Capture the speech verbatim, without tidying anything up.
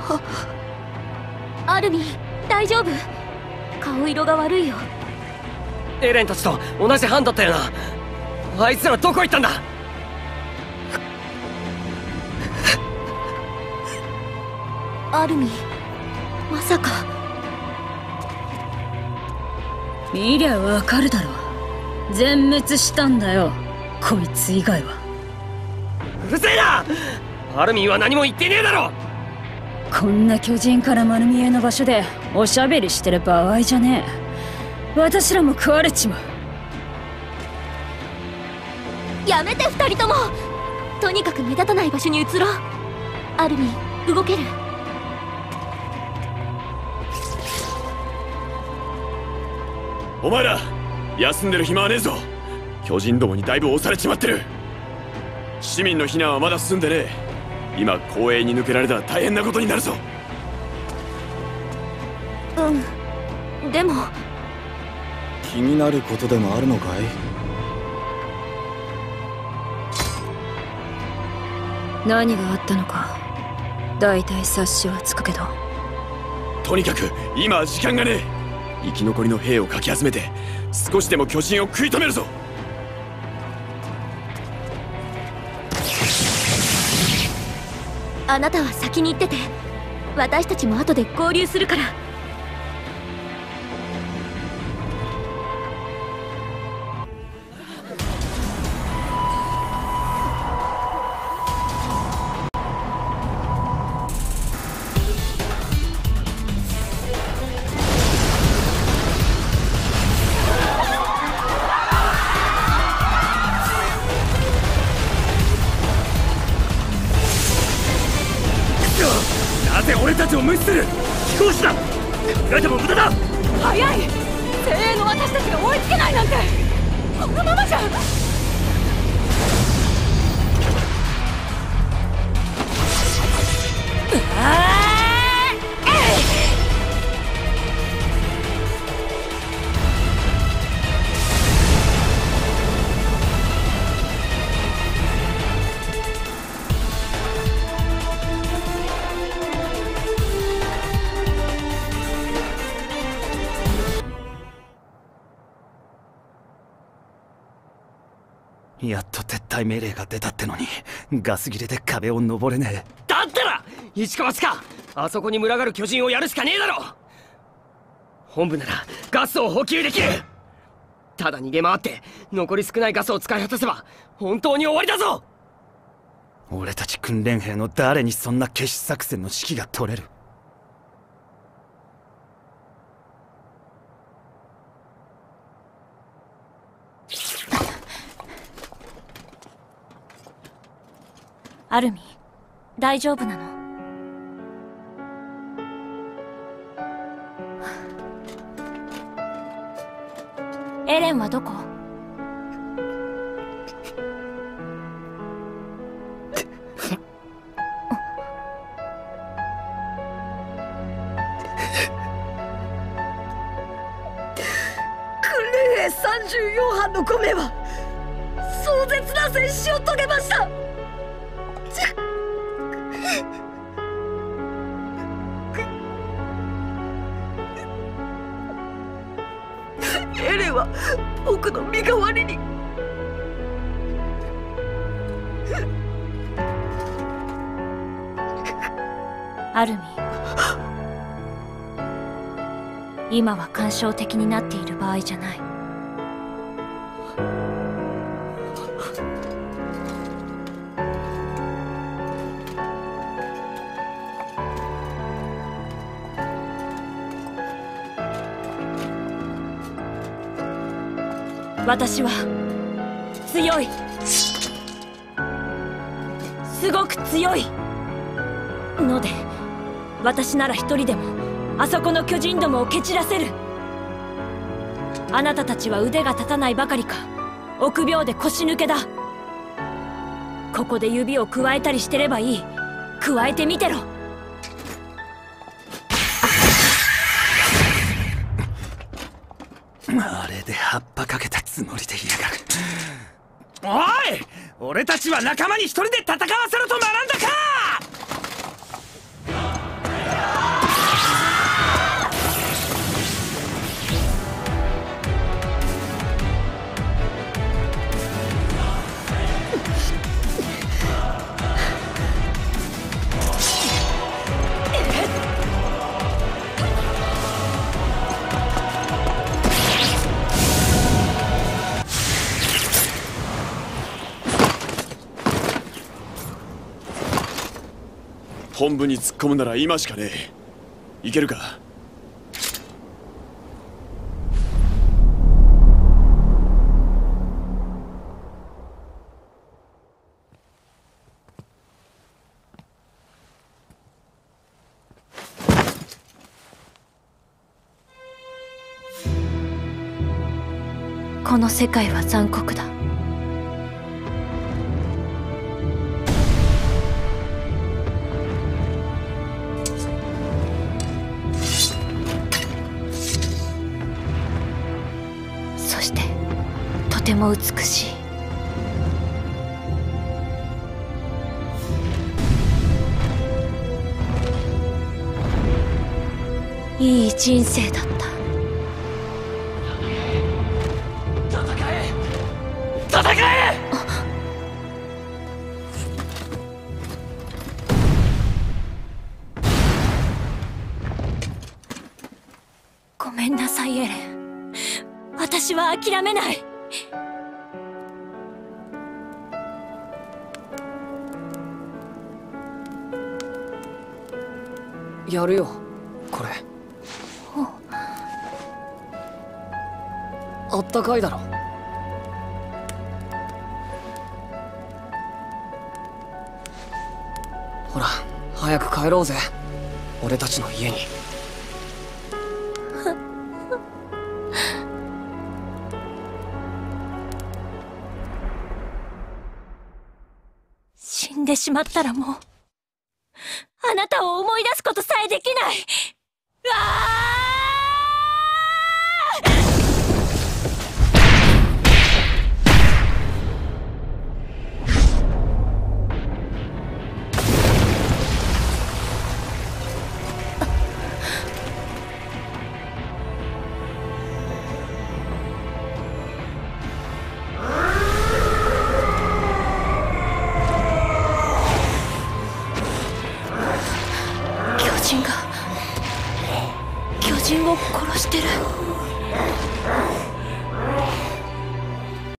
アルミン、大丈夫？顔色が悪いよ。 エレンたちと同じ班だったよな。あいつらどこ行ったんだ？ アルミン、まさか。 見りゃわかるだろ。全滅したんだよ、こいつ以外は。 うるせえな！アルミンは何も言ってねえだろ。 こんな巨人から丸見えの場所でおしゃべりしてる場合じゃねえ。私らも食われちまう。やめて二人とも。とにかく目立たない場所に移ろう。アルミン、動ける？ お前ら休んでる暇はねえぞ。巨人どもにだいぶ押されちまってる。市民の避難はまだ進んでねえ。今公営に抜けられたら大変なことになるぞ。 うん、でも気になることでもあるのかい？ 何があったのかだいたい察しはつくけど、 とにかく今は時間がねえ。生き残りの兵をかき集めて少しでも巨人を食い止めるぞ。 あなたは先に行ってて、私たちも後で合流するから。 なぜ俺たちを無視する？飛行士だ！考えても無駄だ！ 早い！精鋭の私たちが追いつけないなんて、このままじゃ。 やっと撤退命令が出たってのにガス切れで壁を登れねえ。 だったら一か八かあそこに群がる巨人をやるしかねえだろ。本部ならガスを補給できる。ただ逃げ回って残り少ないガスを使い果たせば本当に終わりだぞ。 俺たち訓練兵の誰にそんな決死作戦の指揮が取れる？ アルミン、大丈夫なの？エレンはどこ？ 訓練兵さんじゅうよんはんのごめいは壮絶な戦死を遂げました。エレンは僕の身代わりに。 アルミン、今は感傷的になっている場合じゃない。私は強い。すごく強いので、私なら一人でもあそこの巨人どもを蹴散らせる。あなたたちは腕が立たないばかりか臆病で腰抜けだ。ここで指をくわえたりしてればいい。くわえてみてろ。 あれで葉っぱかけたつもりでいやがる。おい、俺たちは仲間に一人で戦わせろと学んだか。 本部に突っ込むなら今しかねえ。いけるか？ この世界は残酷だ。そしてとても美しい。いい人生だった。 戦え！ ごめんなさいエレン。私は諦めない。 やるよこれ。あったかいだろ。ほら早く帰ろうぜ、俺たちの家に。 死んでしまったらもうあなたを思い出すことさえできない。うわあ！巨人が巨人を殺してる。